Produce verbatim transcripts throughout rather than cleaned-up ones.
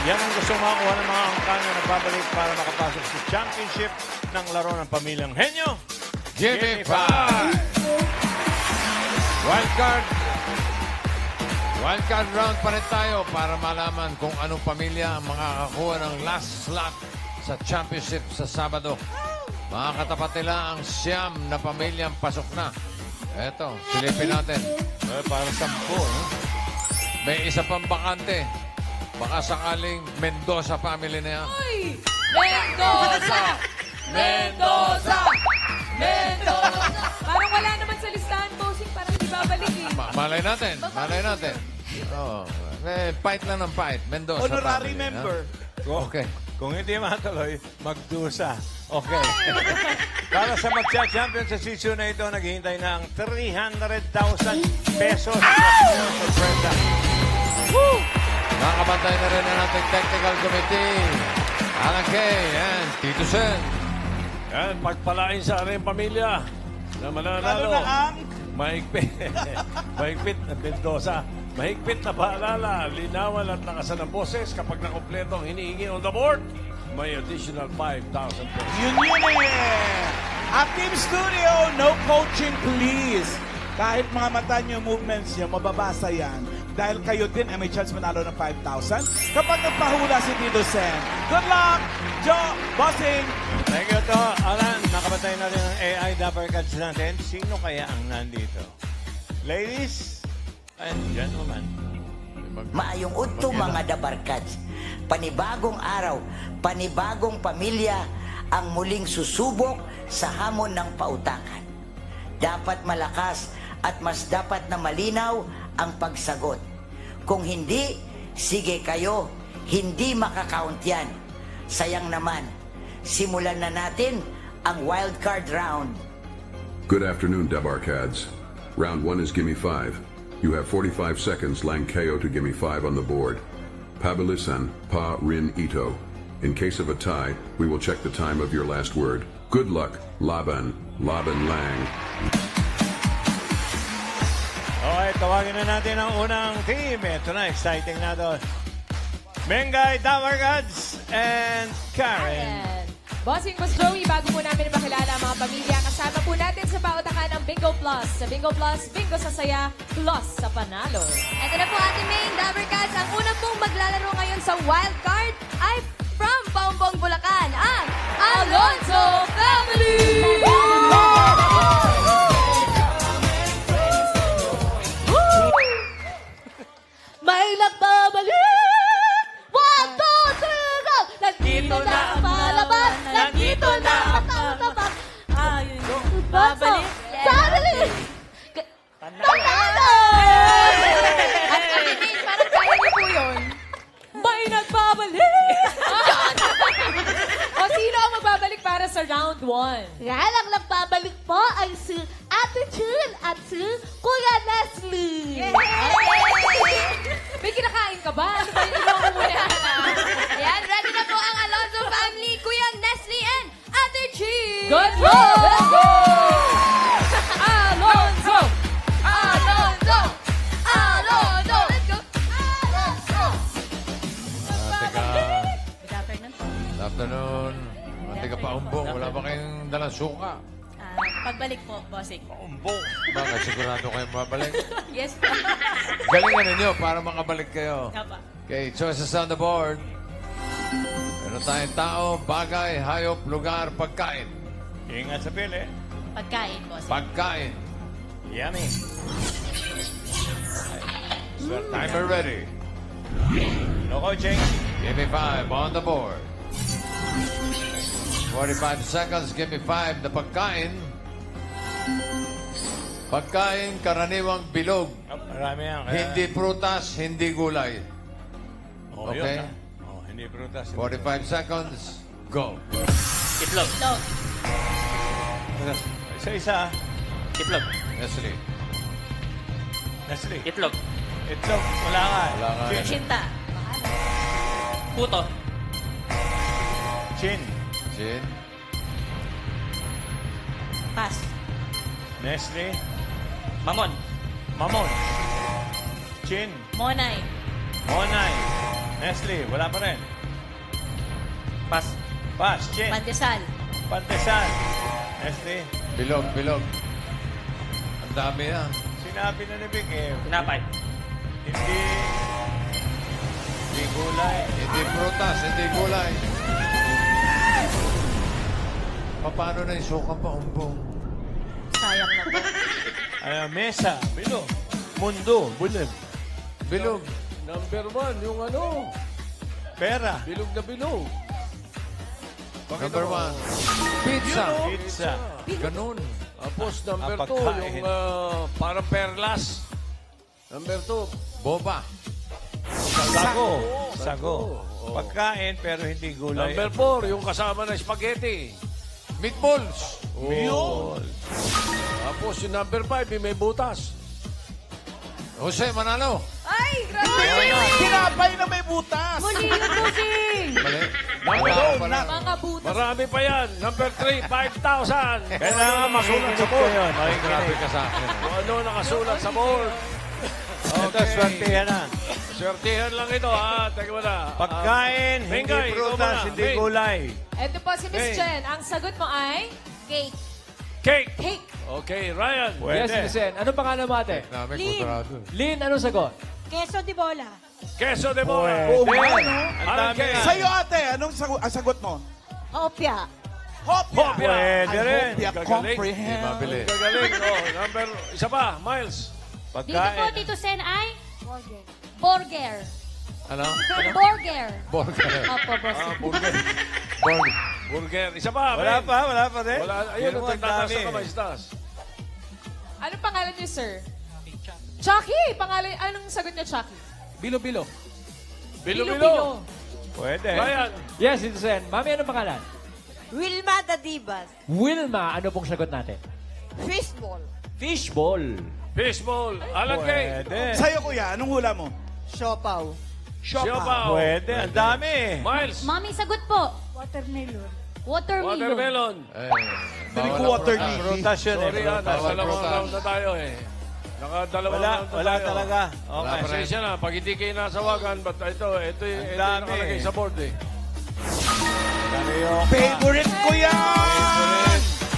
Yan ang gusto makakuha ng mga angka na nagbabalik para makapasok sa championship ng laro ng Pamilyang Henyo. Give me five! Wildcard. Wildcard round pa rin tayo para malaman kung anong pamilya ang makakakuha ng last slot sa championship sa Sabado. Mga katapat nila ang siyam na pamilyang pasok na. Eto, silipin natin. Eh, para sampo, no? May isa pang bakante. Baka sakaling Mendoza family na yan. Uy! Mendoza! Mendoza! Mendoza! Parang wala naman sa listahan, bossing. Parang hindi babalik eh. Ma malay natin. Malay natin. Oh, eh, fight lang ng fight. Mendoza Honorary family, member. Ha? Okay. Kung hindi matuloy, magdusa. Okay. Para sa magcha-champion sa season na ito, naghihintay na ang three hundred thousand pesos. Woo! Nakabantay na rin ang ating technical committee. Alan Kay and Tito Sen. Yan, pagpalain sa ating pamilya na Lalo mananalo. na ang... Mahigpit. Mahigpit na Mendoza. Mahigpit na paalala, linawan at lakasan ng boses kapag nakompleto ang hinihingi on the board. May additional five thousand pesos. Yun yun eh. At Team Studio, no coaching please. Kahit mga mata nyo, movements nyo, mababasa yan. Dahil kayo din ay may chance manalo ng five thousand kapag nagpahula si Tito Sen. Good luck, Joe, Bossing! Thank you to. Alan, nakabantay natin ang A I Dapper Cards natin. Sino kaya ang nandito? Ladies and gentlemen. Maayong udto mga dabarkads. Panibagong araw, panibagong pamilya ang muling susubok sa hamon ng pautakan. Dapat malakas at mas dapat na malinaw ang pagsagot. Kung hindi, sige kayo, hindi makakount yan. Sayang naman, simulan na natin ang wildcard round. Good afternoon, Dabarkads. Round one is Gimme Five. You have forty-five seconds, Lang K O, to Gimme Five on the board. Pabilisan, Pa Rin Ito. In case of a tie, we will check the time of your last word. Good luck, Laban, Laban Lang. Okay, tawagin na natin ang unang team. Ito na, exciting na doon. Mengay, Dapper Cards, and Karen. Ayan. Bossing Boss Joey, bago po namin makilala ang mga pamilya, kasama po natin sa pautakan ng Bingo Plus. Sa Bingo Plus, Bingo sa saya, plus sa panalo. Ito na po ating main Dabber Cats. Ang una pong maglalaro ngayon sa wild card ay from Paumbong, Bulacan, ang Alonzo Family! May nagbabalik! One, two, three, go! Nandito na ang malaban! Nandito na ang tatabang! Ayun yung babalik! Family! Panalo! At kapitid, parang kaya niyo po yun. May nagbabalik! O sino ang magbabalik para sa round one? Yan ang nagbabalik po ay si Ate Chun at si Kuya Leslie! May kinakain ka ba? Ano ba yung ilaw mo muna? Ayan, ready na po ang Alonzo Family, Kuya Nestle and Ate Chi! Good luck! Let's go! Alonzo! Alonzo! Alonzo! Let's go! Alonzo! Teka. Good afternoon po. Good afternoon. Mga tiga paumbong. Wala ba kayong dalang suka? Pagbalik po, bossing. Paumbong. Bakit sigurado kayong mabalik? Yes po. Galingan ninyo para makabalik kayo. Kapa. Okay, choices on the board. Meron tayong tao, bagay, hayop, lugar, pagkain. Ingat sa pili. Pagkain, bossing. Pagkain. Yummy. Timer ready. No coaching. Give me five on the board. forty-five seconds, give me five. The pagkain. Pagkain, karaniwang bilog. Oh, marami yan. Kaya- Hindi prutas, hindi gulay. Oh, Okay. yun, ah. Oh, hindi prutas. hindi forty-five seconds, go. Itlog. Itlog. prutas. Isa-isa. Itlog. Nestle. Nestle. Itlog. Itlog. Wala ka. Wala ka. Chin. Chinta. Puto. Chin. Chin. Pass. Nestle. Mamon. Mamon. Chin. Monay. Monay. Nestle, wala pa rin. Pas. Pass, Chen. Pandesal. Pandesal. Nestle, Bilog, bilog. Ang dami yan. sinabi na ni Vic eh. Tinapay. Hindi. Hindi gulay. Hindi prutas, hindi gulay. Paano na yung sukang paumbong? Sayang na po. Ay, mesa. Bilog. Mundo. Bulim. Bilog. Number one, yung ano, Pera. bilog na bilog. Number one. Pizza. Pizza. Ganun. Tapos number Ah, two, pagkain. yung uh, parang perlas. Number two, Boba. Sago. Sago. Sago. Oh. Pagkain pero hindi gulay. number four, yung kasama ng spaghetti. Meatballs. Yun. Tapos yung number five, yung may butas. Jose Manalo. Ay, grabe! Tinapay na may butas. Muli yung busing! Mali. Number Wala two, pala. Mga butas. marami pa yan. Number three, five thousand. Kailangan masulat sa board. Kayo, Grabe makikinig. ka sa akin. Kung ano nakasulat sa board. Ito, swertihan na. Swertihan lang ito, ha? Teka mo na. Pagkain, Ah, hindi Bengay, ikaw prutas, muna. hindi Beng. gulay. Ito po si Miss Hey. Jen. Ang sagot mo ay Cake. Cake. cake. Okay, Ryan. Pwede. Yes, Sen. Ano pangalan mo ate? Namin Lin. kudrado. Lin, anong sagot? Queso de bola. Queso de bola. Pwede. Ang Ang dami cake. nga. Sa'yo, ate, anong sagot, ang sagot mo? Hopia. Hopia. Hopia. Pwede I rin. hope you Gagaling. comprehend. Di mabili. Gagaling. Oh, number, isa pa, Miles. Dito po, Pagkain. Tito Sen, ay? Burger. Burger. Ano? Burger. Burger. Opo, boss. Ah, burger. Burger. Burger. Isa pa, Wala Ben. pa, wala pa rin. Wala. Ayun, Yun ang ang tagtataas dami. na kamay sa taas. Anong pangalan niyo, sir? Chucky. Pangalan, anong sagot niyo, Chucky? Bilo-bilo. Bilo-bilo. Pwede. Ryan. Yes, Tito Sen. Mami, anong pangalan? Wilma Dadibas. Wilma, ano pong sagot natin? Fishball. Fishball. Fishball. Alan Kay. Pwede. Sa'yo, kuya, anong hula mo? Siopaw. Siopaw. Pwede. Ang dami. Miles. Mami, sagot po. Watermelon. Watermelon. Watermelon. Eh, Hindi bawal ko ang water prutas. leaf. Prutas yun eh. Sorry, ah. Prutas. Nasa dalawang prutas. round na tayo eh. Nakadalawang Wala, round na wala tayo. talaga. Wala Okay. pa rin. Pasensya na. Pag hindi kayo nasawagan, but ito, ito, ito, ito dami. yung nakalagay sa board eh. Carioca. Favorite ko yan!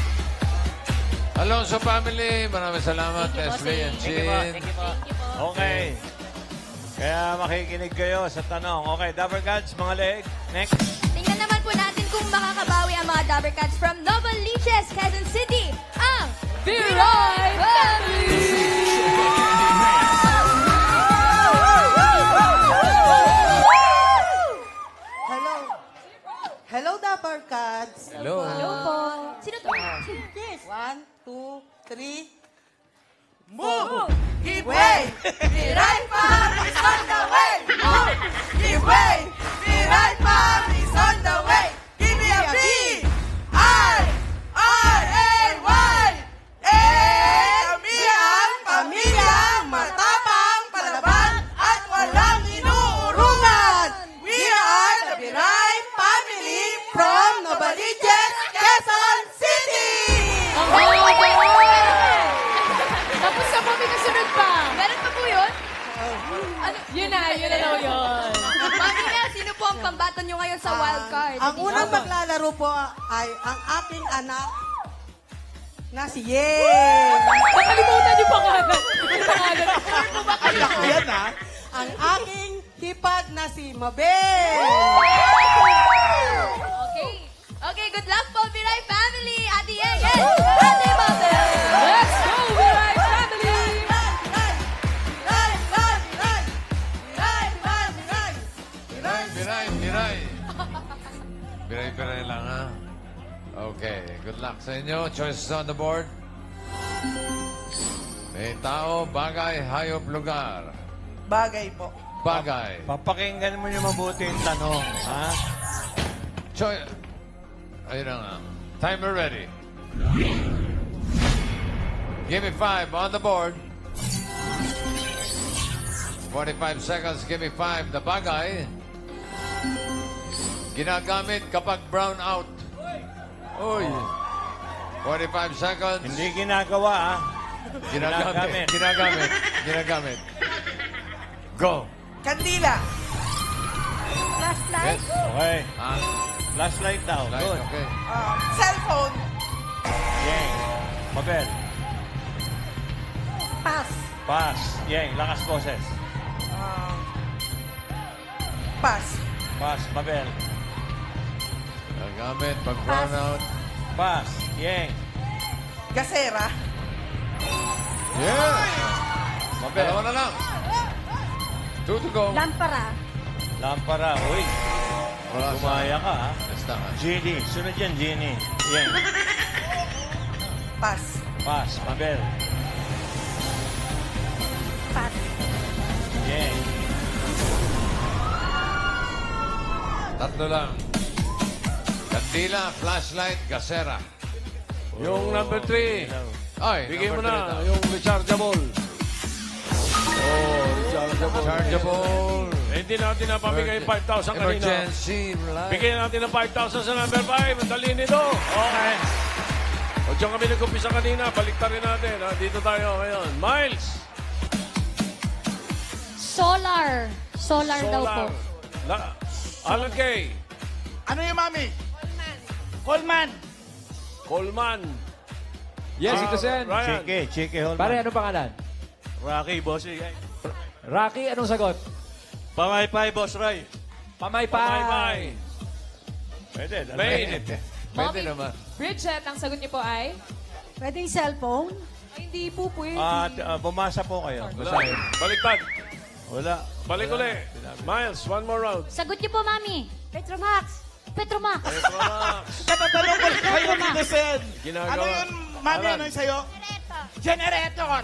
Alonso family, maraming salamat. Leslie and Chin. Okay. Kaya makikinig kayo sa tanong. Okay, Dapper Cats, mga leg. Next. Tingnan naman po natin kung makakabawi ang mga Dabber Cats from Novaliches, Quezon City. Ang Viray Family! Hello. Hello, Dapper Cats. Hello. Hello po. Sino to? Yes. One, two, three. Move! Give way! The right farm is on the way! Move! Give way! The right farm is on the way! Give me a B! I! R! A! Y! Kami ang pamilyang matapang, palaban, at walang inuurungan! We are the Biray Family from Novaliches, Quezon City! Tapos na po, may kasunod pa. Meron pa po yun? Ano? Yun na, yun na daw yun. Mami nga, sino po ang pambaton nyo ngayon sa wild card? Ang unang maglalaro po ay ang aking anak na si Yen. Nakalimutan yung pangalan. Yung pangalan. Yan, ha? Ang aking hipag na si Mabel. Okay. Okay, good luck po, Viray Family. Ate Yeng and Ate Mabel. Let's go, Viray Family! Biray, biray. Biray, biray lang ha. Okay, good luck sa inyo. Choices on the board. May tao, bagay, hayop, lugar. Bagay po. Bagay. Papakinggan mo yung mabuti yung tanong. Ha? Choice. Ayun na nga. Timer ready. Give me five on the board. forty-five seconds, give me five. The bagay. Ginagamit kapag brown out. Uy. forty-five seconds. Hindi ginagawa, ha? Ginagamit. Ginagamit. Ginagamit. Go. Kandila. Flashlight? Okay. Ah, Flashlight daw. light, Good. okay. Um, cellphone. Yeng. Mabel. Pass. Pass. Yeng. Lakas boses. Um, pass. Pass. Mabel. Gagamit pag brown out. Pass. Yeng. Gasera. Yes! Mabel. Dalawa na lang. Two to go. Lampara. Lampara. Uy. Wala sa- Gumaya ka, ha? Basta ka. Genie. Sunod yan, Genie. Yeng. Pass. Pass. Mabel. Pass. Yeng. Tatlo lang. Kandila, flashlight, gasera. Yung number three. Ay, Bigay mo number three na daw. yung rechargeable. Oh, rechargeable. Chargeable. Eh, hindi natin napamigay yung five thousand kanina. Emergency light. Bigyan natin ng five thousand sa number five. Ang dali nito. Okay. O diyan kami nag-umpisa kanina. Baliktarin natin. Ha? Dito tayo ngayon. Miles. Solar. Solar, daw po. La Alan Kay. Ano yung mami? Coleman. Coleman. Yes, Ah, ito Sen. Ryan. Chike. Chike Holman. Pare, anong pangalan? Rocky, bossy. Rocky, anong sagot? Pamaypay, boss Ray. Pamaypay. Pamaypay. Pwede. Main. Pwede Mommy, naman. Bridget, ang sagot niyo po ay? Pwedeng cellphone? Ay, hindi po pwede. At uh, bumasa po kayo. Wala. Baliktad. Wala. Balik uli. Miles, one more round. Sagot niyo po, Mami. Petromax. Petromax. Katatanong ko kayo dito, Sen. Ginagawa. Ano yun, mami, Alan. ano yung sa'yo? Generator.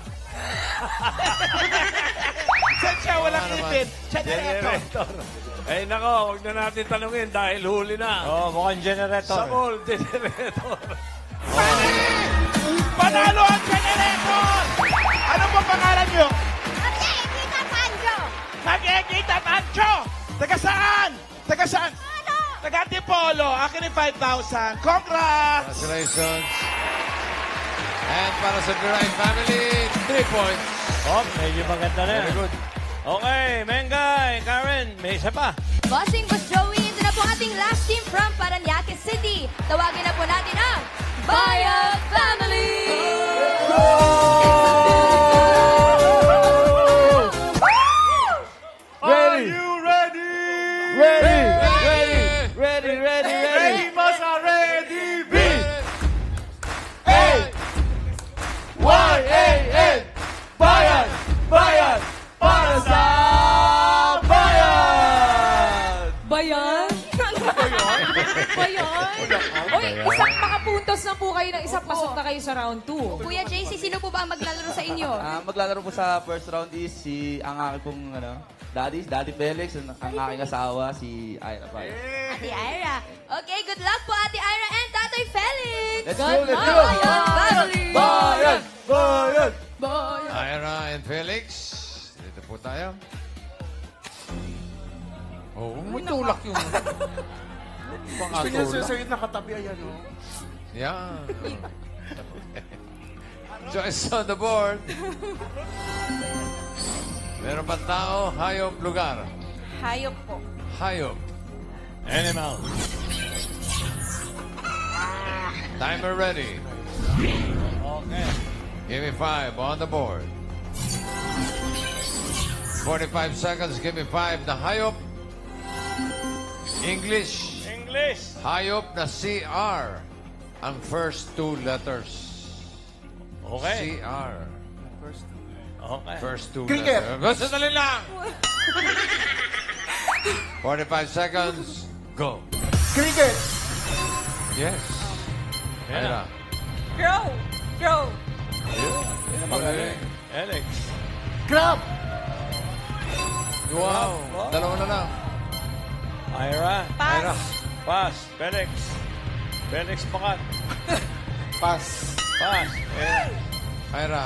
Sen siya, walang Wala naman. ipin. Generator. Generator. Eh, nako, huwag na natin tanungin dahil huli na. Oh, mukhang generator. Sa mall, generator. Panalo ang generator! Ano po pangalan nyo? Magkikita, Panjo. Mag-ekita Pancho! Taga saan? Taga saan? Taga Antipolo. Akin yung five thousand. Congrats! Congratulations. And para sa Viray family, three points. Oh, medyo maganda na. Very good. Okay, Mengay, Karen, may isa pa. Bossing Boss Joey, ito na po ang ating last team from Parañaque City. Tawagin na po natin ang Bayag Family! Are you ready? Ready! Ready! Ready, ready, Ready, boss, are ready? B! A! Y A N! Bayan! Bayan! Para sa bayan! Bayan? Bayan? Uy, isang makapuntos na po kayo ng isang pasok na kayo sa round two. Kuya J C, sino po ba ang maglalaro sa inyo? Ah, maglalaro po sa first round is si ang aking pong ano, daddy, Daddy Felix, ang, ang aking asawa si Ira pa. Ate Ira. Okay, good luck po Ate Ira and Tatay Felix! Let's go, Good let's luck, go! Bayan Family! Bayan! Bayan! Bayan. Ira and Felix. Dito po tayo. Oh, umutulak yung... Gusto niya sa'yo nakatabi, ayan, oh. Yeah. Choice on the board. Meron pa tao, hayop, lugar. Hayop po. Hayop. Animal. Timer ready. Okay. Give me five on the board. forty-five seconds, give me five. The hayop. English. English. Hayop na C R. Ang first two letters. Okay. C R. Okay. First two Cricket. letters. Basta dali lang. forty-five seconds. Go. Cricket. Yes. Yan na. Ira. Grow. Grow. Magaling. Alex. Crab. Wow. Dalawa na lang. Ira. Pass. Ira. Pass. Felix. Felix Pakat. Pass. Pass. Eh, Ira.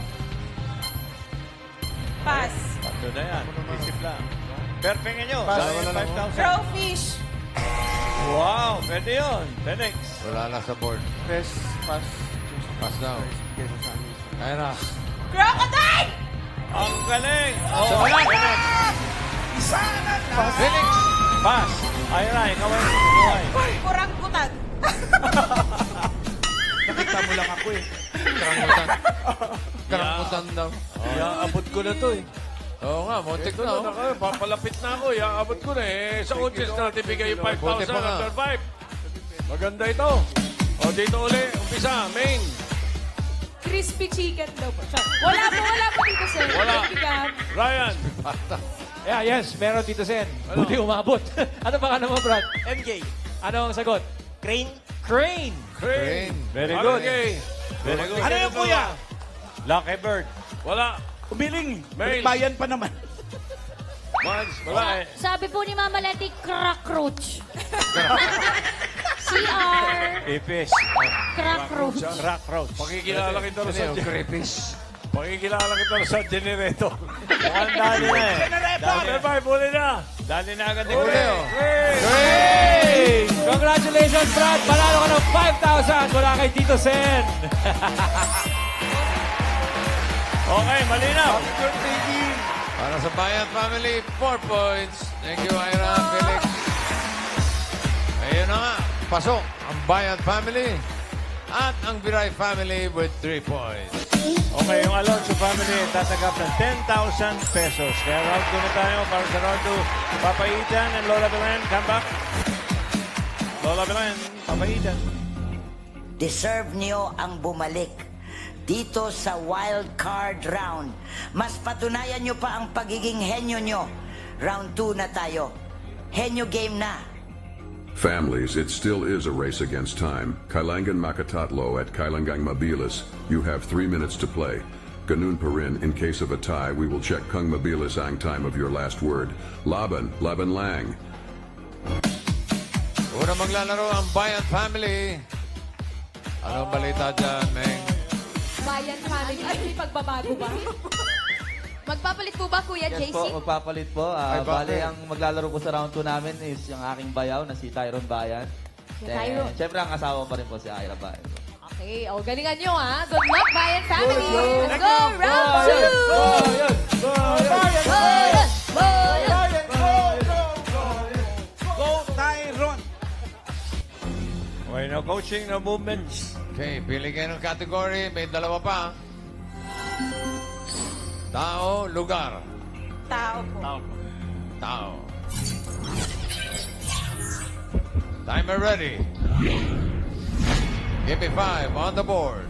Pass. tatlo na yan. Isip lang. Perfect nyo. Pass. Dalawa na five thousand. Crowfish. Wow, pwede yun. Felix. Wala na sa board. Pass. Pass. Pass down. Ira. Crocodile! Ang galing. Oh, Wala. Felix. Isa na lang. Felix. Pass. Ira, ikaw ay. Ikaw ay. Kurangkutan. Nakita mo lang ako eh. Karangutan. Karangutan daw. Iaabot ko na to eh. Oo nga, muntik Ito na. na, oh. naka, papalapit na ako. Iaabot ko na eh. Sa coaches natin bigay yung five Buti thousand pa nga. under five. Maganda ito. O dito uli, umpisa, main. Crispy chicken daw po. Char. Wala po, wala po dito, sir. Wala. Chicken. Ryan. Yeah, yes, meron dito Sen. Buti umabot. Ano ba ka naman, Brad? M J. Ano ang sagot? Crane. Crane. Crane. Very Alan good. Gay. Very good. Ano yung kuya? Lucky Bird. Wala. Umiling. Mails. Bayan pa naman. Mans, wala eh. Sabi po ni Mama Leti, cockroach. C R. Ipis. Cockroach. Cockroach. Pakikilala kita Ano sa yung creepish? Pakikilala kita sa generator. Mukhang dali na eh. Number five, uli na. Dali na agad ni Uli, Gray. oh. Hey! Congratulations, Brad! Panalo ka ng five thousand mula kay Tito Sen. Okay, malinaw. Para sa Bayan Family, four points. Thank you, Ira, Felix. Ayun na nga, pasok ang Bayan Family at ang Viray Family with three points. Okay, yung Alonso family tatanggap ng ten thousand pesos. Kaya round two na tayo para sa round two. Papa Ethan and Lola Belen, come back. Lola Belen, Papa Ethan. Deserve niyo ang bumalik dito sa wild card round. Mas patunayan nyo pa ang pagiging henyo nyo. Round two na tayo. Henyo game na. Families, it still is a race against time. Kailangan Makatatlo at Kailangang Mabilis. You have three minutes to play. Ganun pa rin, in case of a tie, we will check Kung Mabilis ang time of your last word. Laban, Laban Lang. Una maglalaro ang Bayan Family. Anong balita dyan, Meng? Bayan family. Ay, may pagbabago ba? Magpapalit po ba, Kuya Yes J C? po, magpapalit po. Ah, Ay, bale, bakit? ang maglalaro po sa round two namin is yung aking bayaw na si Tyrone Bayan. Si Then, Tyrone. syempre, ang asawa pa rin po si Ira Bayan. Okay, o galingan nyo ha. Good luck, Bayan family. Let's go, round two! Bayan! Bayan! Bayan! Bayan! Go, Tyron! Okay, no coaching, no movements. Okay, pili kayo ng category. May dalawa pa. Tao, lugar. Tao po. Tao. Timer ready. Give me five on the board.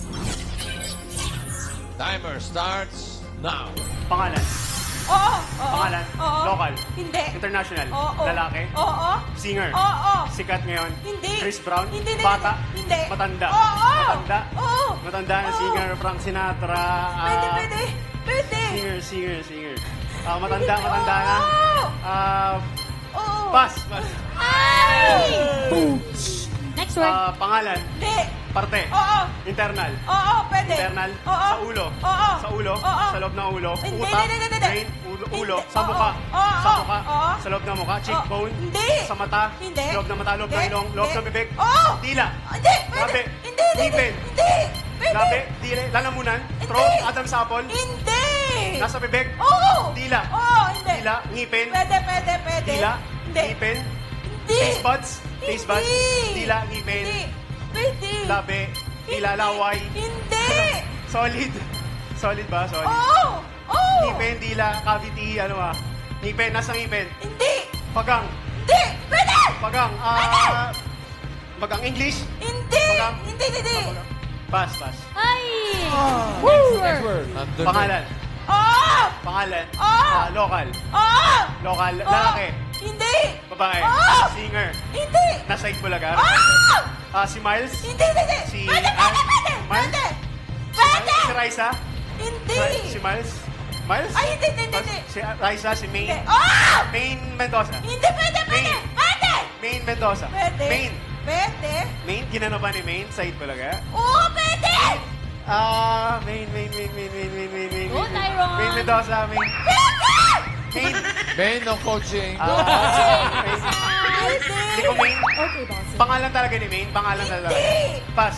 Timer starts now. Pangalan. Oo. Oo. Pangalan. Oo. Local. Hindi. International. Oo. Lalaki. Oo. Singer. Oo. Sikat ngayon. Hindi. Chris Brown. Hindi, hindi, Bata. hindi. Matanda. Oo. Matanda. Oo. Matanda na Oo. singer. Frank Sinatra. ah, Pwede, pwede. Pwede. Singer, singer, singer. Ah, matanda, matanda na. Oo. Ah, Oo. pass, pass. Ay! Next word. Ah, pangalan. Hindi. Parte. Oo. Internal. Oo, pwede. Internal. Oo. Sa ulo. Oo. Sa ulo. Oo. Sa loob ng ulo. Hindi, Utak. hindi, hindi, hindi. Brain. Ulo. ulo. Hindi. Sa Oo. mukha. Oo. Sa mukha. Oo. Sa loob ng mukha. Cheekbone. Hindi. Sa mata. Hindi. Loob ng mata. Loob ng Hindi. ilong. Loob Hindi. ng bibig. Oo. Dila. Hindi, pwede. Labi. Hindi, hindi, Ngipin. hindi. Pwede. Labi. Dila. Lalamunan. Throat. Adam's apple. Hindi. Nasa bibig. Oo. Dila. Oo, hindi. Dila. Ngipin. Pwede, pwede, pwede. Dila. Hindi. Ngipin. Hindi. Taste buds. Taste buds. Hindi. Dila. Ngipin. Hindi. Pwede. Labi. Dila. Laway. Hindi. Solid. Solid ba? Solid. Oo. Oo. Ngipin, dila, cavity, ano ah. Ngipin, nasa ngipin. Hindi. Pagang. Hindi. Pwede. Pagang. Ah, pagang English. Hindi. Pagang. Hindi, hindi. Pass, pass. Ay! Next word. Nandun Pangalan. Oo. Pangalan. Oo. Ah, local. Oo. Local. Oo. Lalaki. Hindi. Babae. Oo. Singer. Hindi. Nasa Bulaga. Oo. Ah, si Miles. Hindi, hindi, hindi. Si Pwede, Ann. pwede, pwede. Miles. Pwede. Pwede. Si Raisa. Hindi. Si Miles. Miles? Ay, hindi, hindi, hindi. Si Raisa, si Maine. Hindi. Oo. Maine Mendoza. Hindi, pwede, pwede. Maine. Pwede. Maine Mendoza. Pwede. Maine. Pwede. Maine, ginano ba ni Maine sa Bulaga? Oo, pwede. Ah, Maine, Maine, Maine, Maine, Maine, Maine, Maine, Maine. Go, Tyrone. Maine Mendoza, Maine. Maine. Main ng coaching. Ah, Maine. Hindi ko Maine. Okay, boss. Pangalan talaga ni Maine. Pangalan talaga. Hindi. Pass.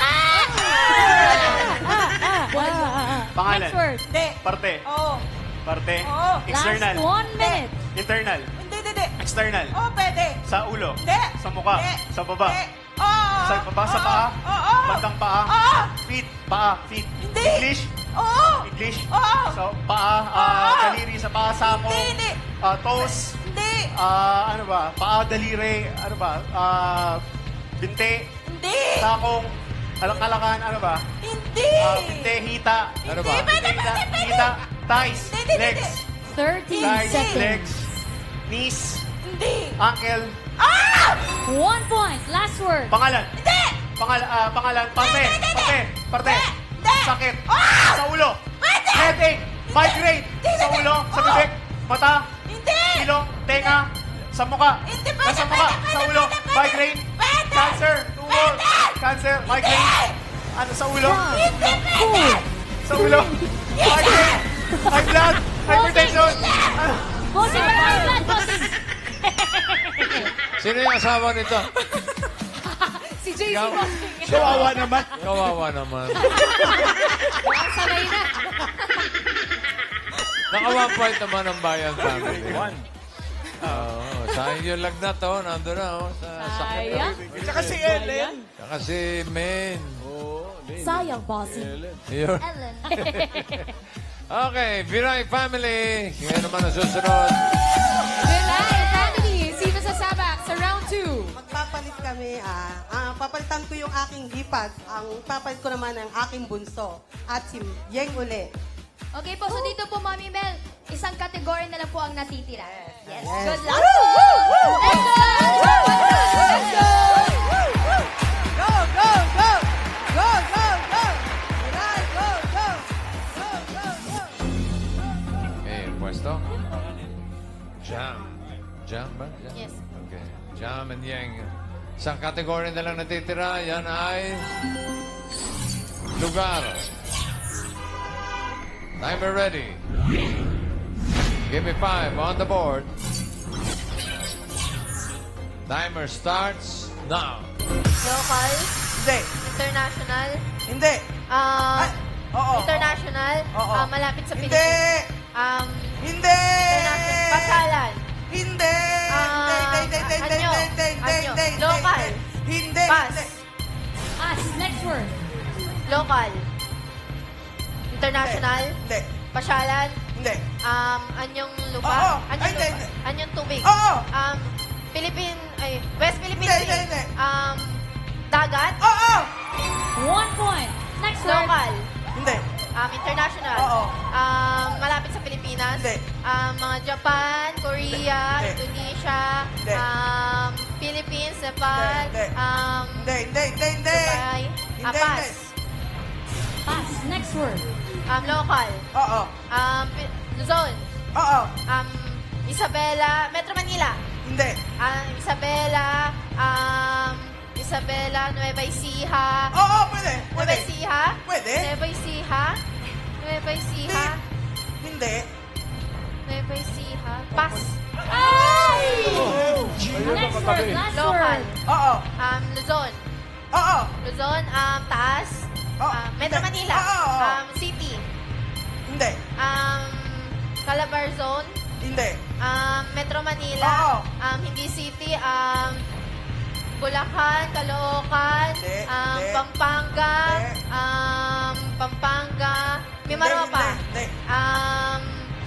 Pangalan. Next word. Hindi. Parte. Oo. Parte. Oo. External. Last one minute. Internal. Hindi, hindi, hindi. external. Oo, pwede. Sa ulo. Hindi. Sa mukha. Hindi. Sa baba. Hindi. Oo. Sa baba, sa paa. Oo. Bandang paa. Oo. Feet. Paa. Feet. Hindi. English. Oo. English. Oo. So, paa. ah, daliri sa paa. Sako. Hindi, hindi. ah, toes. Hindi. Ah, ano ba? Paa, daliri. Ano ba? Ah, binte. Hindi. Sakong. Alang-kalakan. Ano ba? Hindi. Ah, binte. Hita. Ano ba? Hindi, pwede, Hita. pwede, pwede. Hita. Thighs. Hindi, hindi, Legs. thirty Thighs. seconds. Legs. Knees. Hindi. Ankle. Ah! One point. Last word. Pangalan. Hindi. Pangalan. ah, pangalan. Parte. Hindi, hindi, Parte. Parte. Hindi. Sakit. Ah! Sa ulo. Pwede. Headache. Migraine. Hindi, Sa hindi. ulo. Sa Oo. bibig. Mata. Hindi. Ilong. Tenga. Sa mukha. Hindi, pwede, Nasa mukha. pwede, Sa pwede, ulo. pwede, pwede. Migraine. Pwede. Cancer. Tumor. Pwede. Cancer. Migraine. Ano sa ulo? Hindi, pwede. Sa ulo. Migraine. High blood. Hypertension. Ano? Bossing, high blood, bossing. Sino yung asawa nito? Si J C Ikaw. Bossing. Kawawa naman. Kawawa naman. Ang sanay na. Naka one point naman ang bayan family. One. Oo. Sayang yung lagnat, oh. Nandun na, oh. Sa sakit. Sayang. Tsaka si Ellen. Saka si Men. Sayang, bossing. Yun. Ellen. Okay, Viray family. Ngayon naman ang susunod. Viray family. Sino sasabak sa round two? Magpapalit kami, ah. ah papalitan ko yung aking hipag. Ang papalit ko naman ang aking bunso. At si Yeng uli. Okay po, so dito po, Mami Mel, isang category na lang po ang natitira. Yes. Yes. Good luck. Let's go! Let's go! Go, go, go! Go, go, go! Viray, go, go! Go, go, go! Okay, pwesto. Jam. Jam ba? Jam? Yes. Okay. Jam and Yang. Isang kategory na lang natitira. Yan ay lugar. Timer ready. Give me five on the board. Timer starts now. Local? Hindi. International? Hindi. Um, Ay, oo. international? Oo. Um, malapit sa Hindi. Pilipinas? Um, Hindi. international? Pasalan? Hindi. Ah, Hindi, hindi, hindi, hindi, anyo? hindi, hindi, Anyo? hindi, hindi, Local? Hindi. Pass? Hindi. Pass. Next word. Local? International? Hindi. Pasyalan? Hindi. Um, anyong lupa? Oo. Anyong Ay, hindi, lupa? hindi. Anyong tubig? Oo. Um, Philippine, ay, West Philippine Hindi, Sea? hindi, hindi. Um, dagat? Oo. One point. Next word. Local? Hindi. Um, international? Oo. Um, malapit sa Pilipinas? Hindi. Um, mga Japan, Korea, Hindi. Indonesia, Hindi. um, Philippines, Nepal, Hindi, hindi. um, Hindi, hindi, hindi, hindi. Dubai, ah, Hindi, pass. hindi. Pass. Next word. Um, local. Oo. Um, Pi- Luzon. Oo. Um, Isabela, Metro Manila. Hindi. Um, Isabela, um, Isabela, Nueva Ecija. Oo, pwede. Nueva Pwede. Ecija? Pwede. Nueva Ecija? Nueva Ecija? Hindi. Nueva Ecija? Pass. Ay! Oh, Next word. Last Local. word. Oo. Um, Luzon. Oo. Luzon, um, taas. Oh, Um, Metro hindi. Manila. Oo, oo. Um, city. Hindi. Um, Calabarzon. Hindi. Um, Metro Manila. Oo. Um, hindi city. Um, Bulacan, Caloocan. Hindi, Um, hindi. Pampanga. Hindi. Um, Pampanga. Mimaropa. Hindi, hindi, hindi. Um,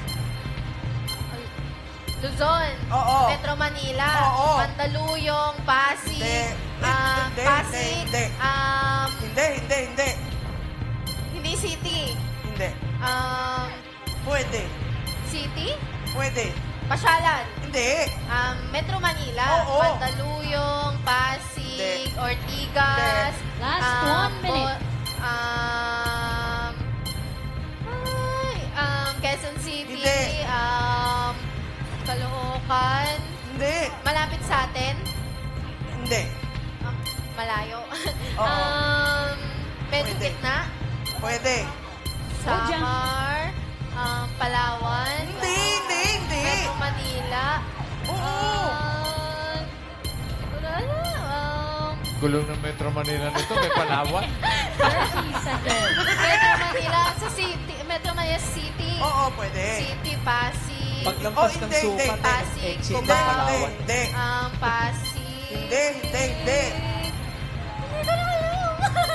Luzon. Oo. Metro Manila. Oo. Mandaluyong, Pasig. Hindi. Um, Hindi, Pasig. hindi, hindi. Um, Hindi, hindi, hindi. hindi city. Hindi. Um, Pwede. city? Pwede. Pasyalan. Hindi. Um, Metro Manila. Oo. Mandaluyong, Pasig, Hindi. Ortigas. Last um, one minute. Bo- um, ay, um, Quezon City. Hindi. Um, Caloocan. Hindi. Malapit sa atin. Hindi. Um, malayo. Oo. um, medyo Pwede. gitna. Pwede. Samar. Um, Palawan. Hindi, hindi, hindi. Metro Manila. Oo. Um, hindi ko na alam. Um, Gulong ng Metro Manila nito. May Palawan. thirty seconds. Metro Manila sa city. Metro Manila City. Oo, pwede. City, Pasig. Paglampas ng sukat, Pasig. exit ng Cubao. Palawan. Hindi. Um, Pasig. Hindi, hindi, hindi. Hindi ko na alam.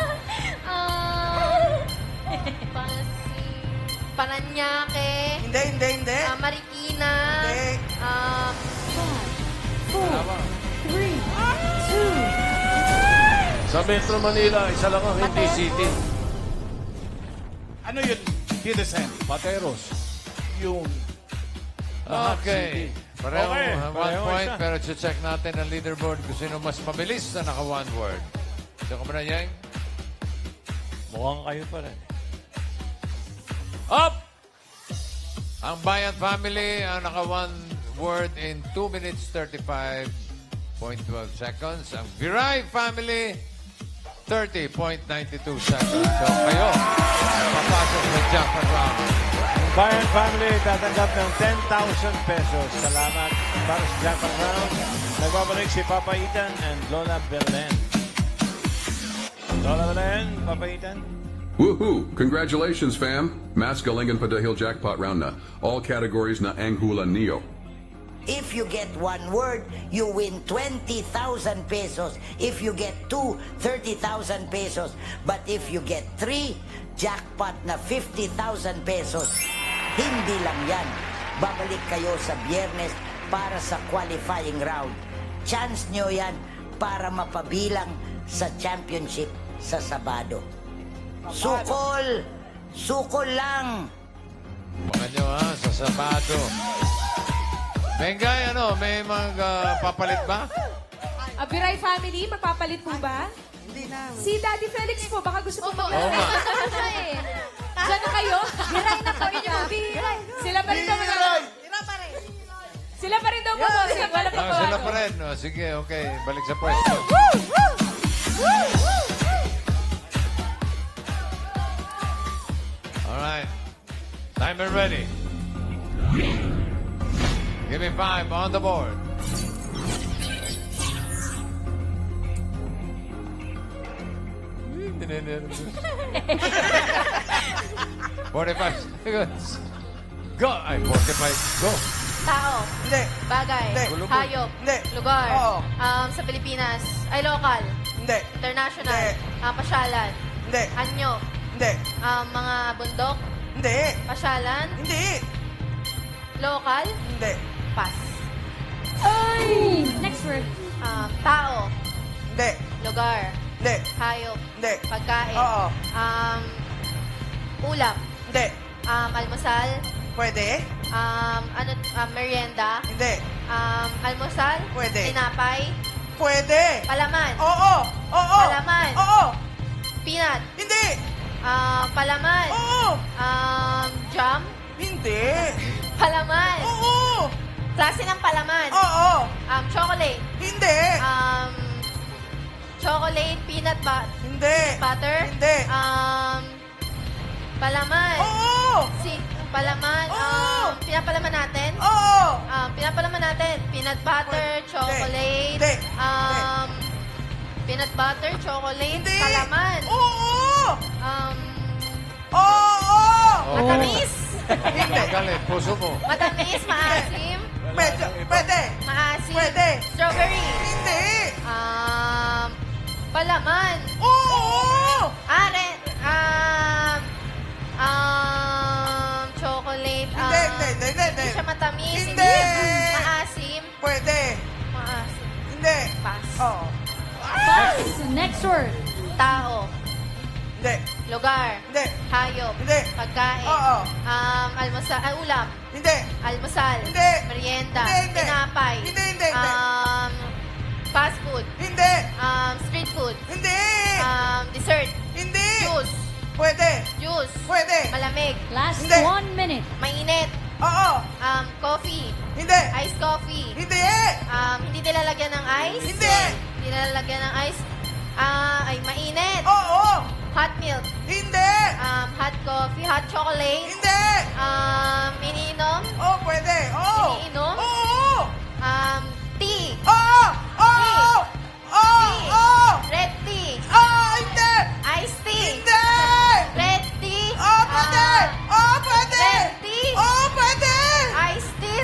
um, Pasig. Paranaque. Hindi, hindi, hindi. Uh, Marikina. Hindi. Um, Three, two, Sa Metro Manila, isa lang ang hindi city. Ano yun? Didesen. Pateros. Yung... Okay. Pareho, Okay, uh, one pareho point, isa. pero check natin ang leaderboard kung sino mas mabilis na naka one word. Ito ka ba na, Yang? Mukhang kayo pa rin. Up! Ang Bayan Family ang naka one word in two minutes thirty-five point twelve seconds. Ang Viray Family, thirty point nine two seconds. So kayo, papasok sa jackpot round. Bayan Family tatanggap ng ten thousand pesos. Salamat para sa jackpot round. Nagbabalik si Papa Ethan and Lola Belen. Lola Belen, Papa Ethan. Woohoo! Congratulations, fam! Mas Galingan Padahil Jackpot Round na. All categories na Anghula Neo. If you get one word, you win twenty thousand pesos. If you get two, thirty thousand pesos. But if you get three, jackpot na fifty thousand pesos. Hindi lang yan. Babalik kayo sa Biyernes para sa qualifying round. Chance nyo yan para mapabilang sa championship sa Sabado. Sukol! Sukol lang! Baka nyo ha, sa Sabado. Bengay, ano, may magpapalit ba? Ah, Viray Family, magpapalit po ba? Hindi na. Si Daddy Felix po, baka gusto po Oo, mag- nga. ano siya eh. Diyan na kayo? Viray na po inyo. Viray. Sila pa rin daw mag- Tira pa rin. Sila pa rin daw po. Sila pa rin Ah, sila magbabago. pa rin. No? Sige, okay. Balik sa pwesto. Alright. Timer ready. Give me five on the board. forty-five seconds. Go! Ay, forty-five. Go! Tao. Hindi. Bagay. Hindi. Hayop. Hindi. Lugar. Oo. Um, sa Pilipinas. Ay, local. Hindi. International. Hindi. Ah, pasyalan. Hindi. Anyo. Hindi. Um, mga bundok. Hindi. Pasyalan. Hindi. Local. Hindi. Pass. Ay! Next word. Um, tao. Hindi. Lugar. Hindi. Hayop. Hindi. Pagkain. Oo. Um, ulam. Hindi. Um, almusal. Pwede. Um, ano, um, merienda. Hindi. Um, almusal. Pwede. Tinapay. Pwede. Palaman. Oo. Oo. Palaman. Oo. Peanut. Hindi. Um, palaman. Oo. Um, jam. Hindi. Palaman. Oo. Klase ng palaman. Oo. Um, chocolate. Hindi. Um, chocolate, peanut but Hindi. butter. Hindi. Um, palaman. Oo. Si, palaman. Um, pinapalaman natin. Oo. Um, pinapalaman natin. Peanut butter, chocolate. Hindi. Um, peanut butter, chocolate, Hindi. palaman. Oo. Um, Oo. matamis. Galit, puso mo. Matamis, maasim. Pwede. Pwede. Maasim. Pwede. Strawberry. Hindi. Um, palaman. Oo. Are, um, um, chocolate. Um, Hindi, hindi, hindi, hindi. Hindi siya matamis. Hindi. Maasim. Pwede. Maasim. Hindi. Pass. Oo. Pass. Next word. Tao. Hindi. Lugar. Hindi. Hayop. Hindi. Pagkain. Oo. Um, almusal. ah, ulam. Hindi. Almusal. Hindi. Merienda. Hindi, hindi. Tinapay. Hindi, hindi, hindi. Um, fast food. Hindi. Um, street food. Hindi. Um, dessert. Hindi. Juice. Pwede. Juice. Pwede. Malamig. Last Hindi. one minute. Mainit. Oo. Um, coffee. Hindi. Iced coffee. Hindi. Um, hindi nilalagyan ng ice. Hindi. Hindi nilalagyan ng ice. Ah, ay mainit. Oo. Hot milk. Hindi. Um, hot coffee, hot chocolate. Hindi. Um, iniinom. Oo, pwede. Oo. Iniinom. Oo. Um, tea. Oo. Oo. Oo. Tea. Oo. Red tea. Oo. Hindi. Iced tea. Hindi. Red tea. Oo, pwede. Ah, Oo, pwede. red tea. Oo, pwede. Iced tea.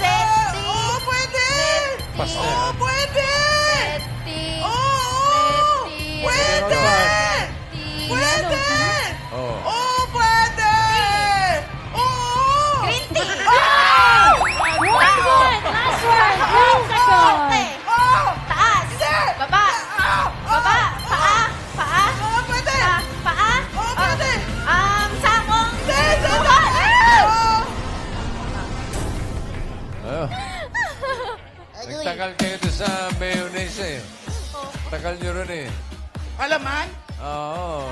Oh. Nagtagal kayo doon sa mayonnaise eh. Tagal nyo rin eh. Alaman? Oo.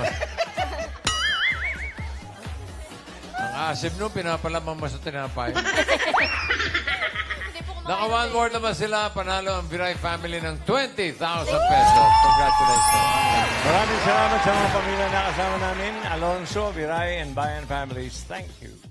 Ang asim nung pinapalamang mo sa tinapay. Naka one more naman sila. Panalo ang Viray family ng twenty thousand pesos. Congratulations. Maraming salamat sa mga pamilya na kasama namin. Alonso, Viray, and Bayan families. Thank you.